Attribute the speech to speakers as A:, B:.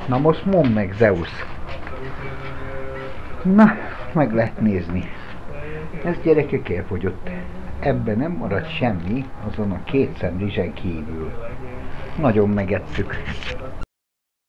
A: Na most mondd meg, Zeus. Na, meg lehet nézni. Ez gyerekek elfogyott. Ebben nem maradt semmi, azon a 2 szem rizsen kívül. Nagyon megettük.